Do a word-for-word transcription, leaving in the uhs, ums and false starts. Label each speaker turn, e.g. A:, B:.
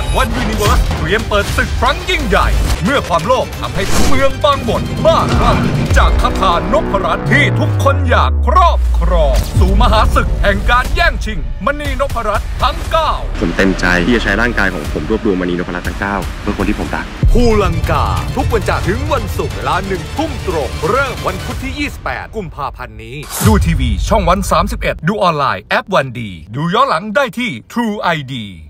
A: วันยูนิเวิร์สเตรียมเปิดศึกครั้งยิ่งใหญ่เมื่อความโลภทำให้ทั้งเมืองบางบ่นบ้าคลั่งจากคาถานพรัตน์ที่ทุกคนอยากครอบครองสู่มหาศึกแห่งการแย่งชิงมณีนพรัตน์ทั้งเก้า
B: ผมเต็มใจที่จะใช้ร่างกายของผมรวบรวมมณีนพรัตน์ทั้งเก้าเพื่อคนที่ผมรัก
A: ภูลังกาทุกวันจันทร์ถึงวันศุกร์เวลาหนึ่งทุ่มตรงเริ่มวันพุธที่ยี่สิบแปดกุมภาพันธ์นี้ดูทีวีช่องวันสามสิบเอ็ดดูออนไลน์แอปวันดีดูย้อนหลังได้ที่ True ไอ ดี